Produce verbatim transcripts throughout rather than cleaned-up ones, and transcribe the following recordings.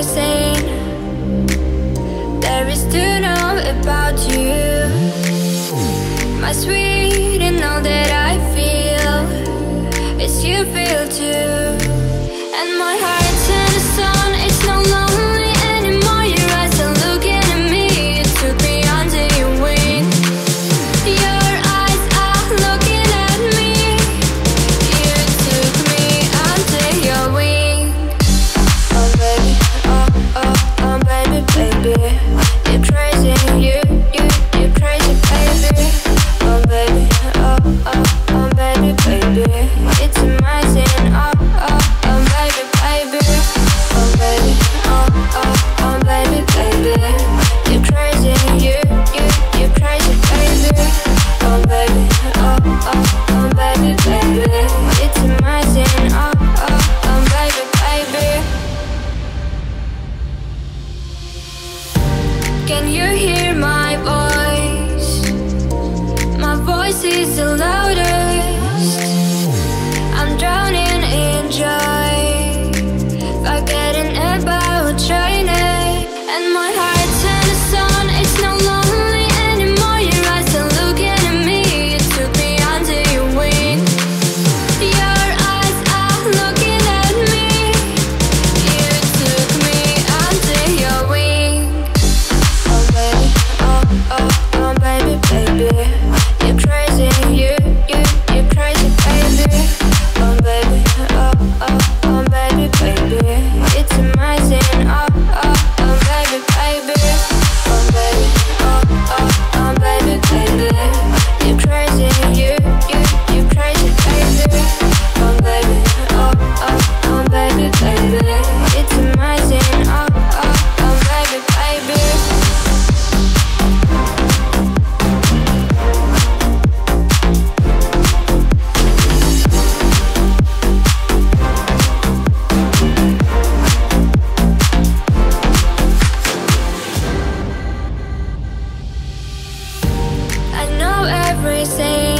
everything there is to know about you. My sweet, and all that I feel is you feel too. And my heart's in the sun, it's no lonely anymore. Your eyes are looking at me, you took me under your wing. Your eyes are looking at me, you took me under your wing. Oh baby, oh, oh, oh baby, baby, you're crazy, you, you, you're crazy, baby. Oh baby, oh, oh, oh baby, baby, it's amazing, oh, oh, oh baby, baby. Oh baby, oh, oh, oh baby, baby, you're crazy, you, you, you're crazy, baby. Oh baby, oh, oh, oh baby, baby, it's amazing, oh, oh, oh baby, baby. Can you hear my voice? My voice is the loudest. I'm drowning in joy, forgetting about China. And my heart's in the sun, it's no lonely anymore. Your eyes are looking at me, you took me under your wing. Your eyes are looking at me, you took me under your wing. Oh baby, oh, oh, oh baby, baby, you're crazy, you, you, you're crazy, baby. Oh baby, oh, oh, oh baby, baby, it's amazing, oh, oh, oh baby, baby. Oh baby, oh, oh, oh baby, baby, you're crazy, you, you, you're crazy, baby. Oh baby, oh, oh, oh baby, baby, it's amazing, oh, oh, oh baby, baby. I know everything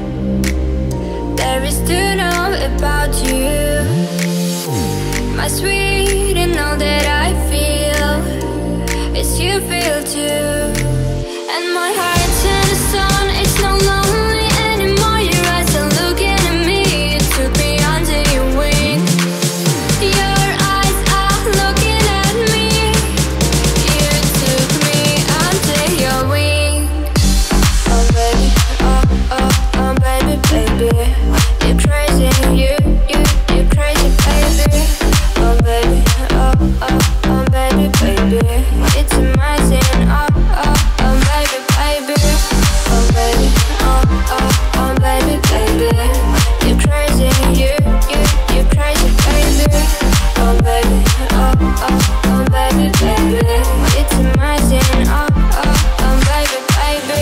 there is to know about you. My sweet, and all that I feel is you feel too. And my heart's in the sun, it's no lonely anymore. Your eyes are looking at me, you took me under your wing. Your eyes are looking at me, you took me under your wing. Oh baby, oh, oh, oh baby, baby, you're crazy, you, you, you're crazy, baby. Oh baby, oh, oh, oh baby, baby, it's amazing, oh, oh, oh baby, baby. Oh baby, oh, oh, oh baby, baby, you're crazy, you, you, you're crazy, baby. Oh baby, oh, oh, oh baby, baby, it's amazing, oh, oh, oh baby, baby.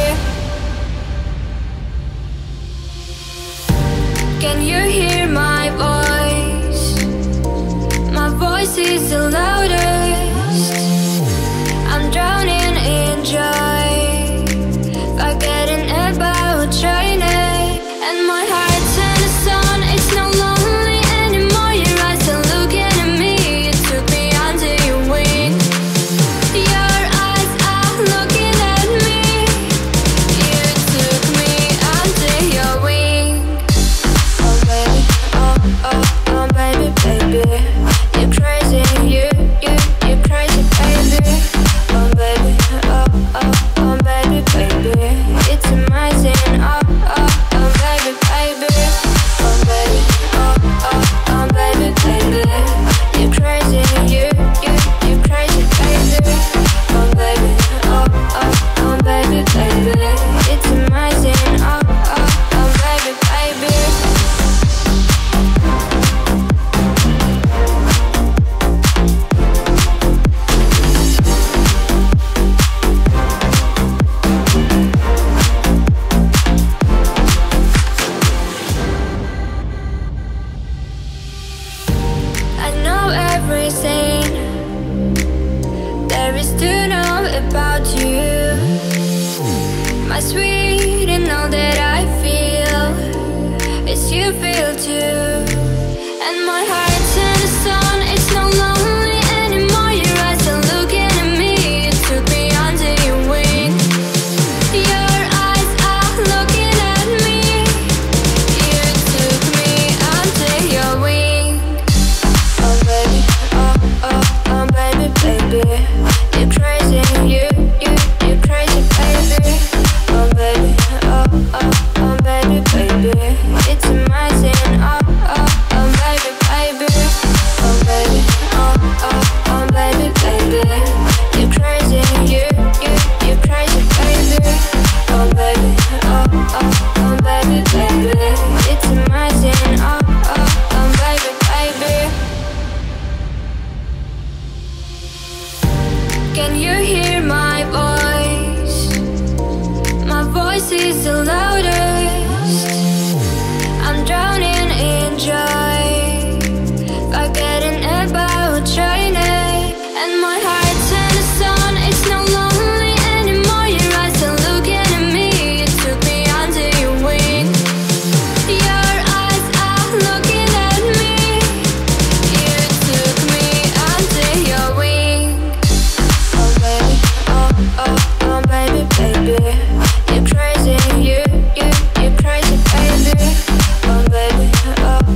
Can you hear my voice? My voice is the loudest. I'm drowning in joy, forgetting about China. And my heart's in the sun, it's no lonely anymore. Your eyes are looking at me, you took me under your wing. Your eyes are looking at me, you took me under your wing. Oh baby, oh, oh, oh baby, baby, you're crazy, you, you, you're crazy, baby. Oh baby, oh, oh, oh baby, baby, it's amazing, oh, oh, oh baby, baby. Oh baby, oh, oh, oh baby, baby, you're crazy, you, you, you're crazy, baby. Oh baby, oh, oh, oh baby, baby, it's amazing, oh, oh, oh baby, baby. I know everything there is to know about you. My sweet, and all that I feel is you feel too. And my heart's in the sun, it's no lonely anymore. Your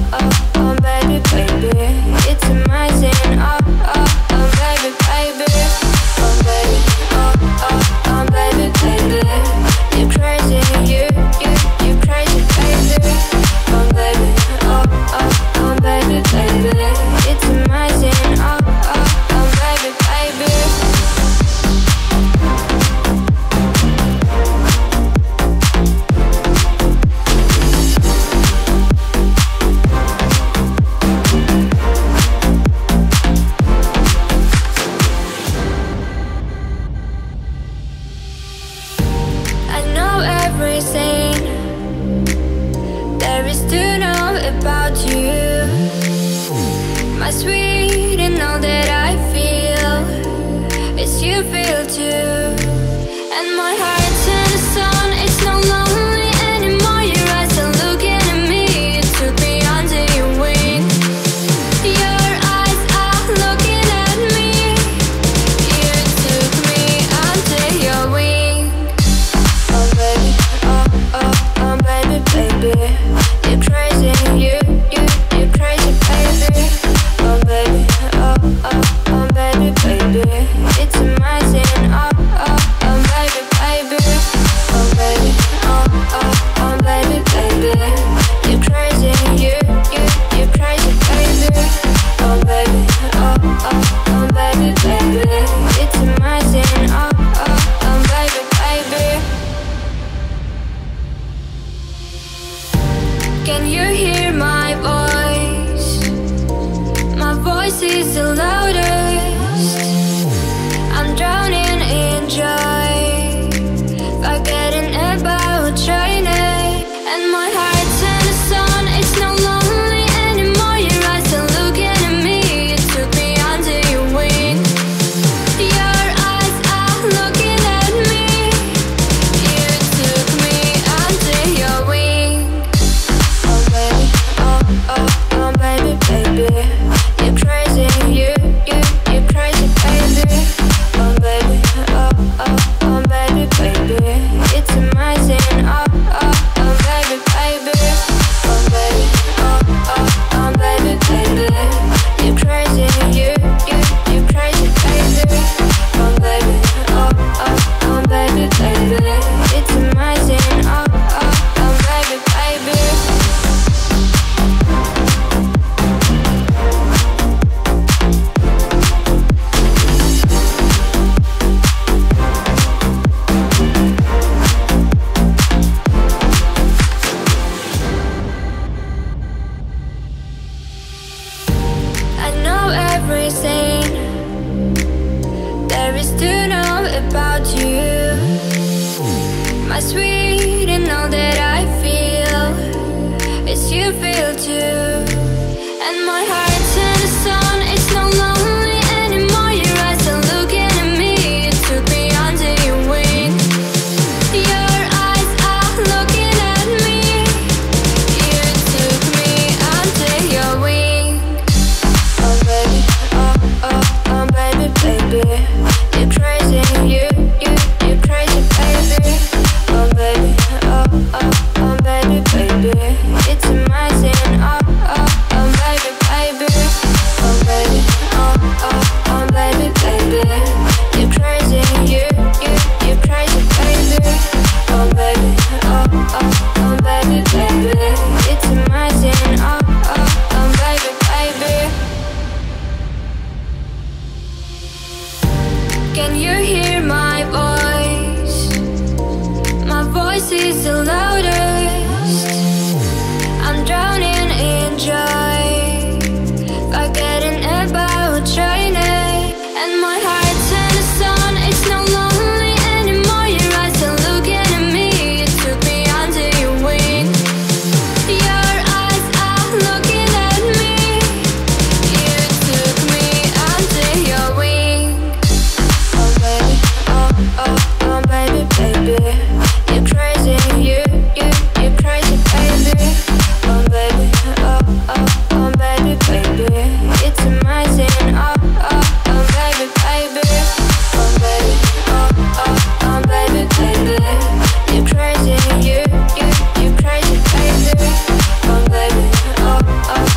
You, you, you crazy, baby. Oh baby, oh, oh,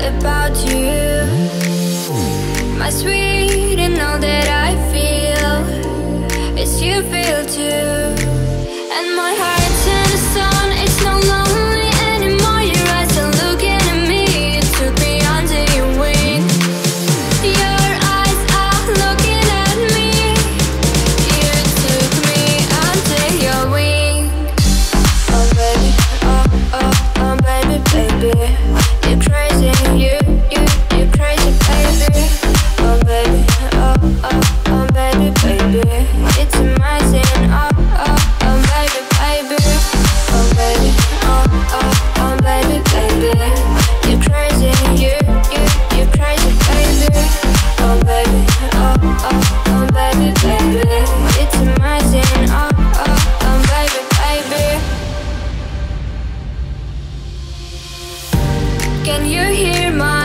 about you. My sweet, and all that I feel is you feel too. And my heart's in the sun, it's no lonely anymore. Your eyes are looking at me, you took me under your wing. Your eyes are looking at me, you took me under your wing. Oh baby, oh, oh, oh baby, baby, you're crazy, you, you, you're crazy, baby. Oh baby, oh, oh, oh baby, baby, it's amazing. Oh, oh, oh baby, baby. Oh baby, oh, oh, oh baby, baby, you're crazy, you, you, you're crazy, baby. Oh baby, oh, oh, oh baby, baby, it's amazing. Oh, oh, oh baby, baby. Can you hear my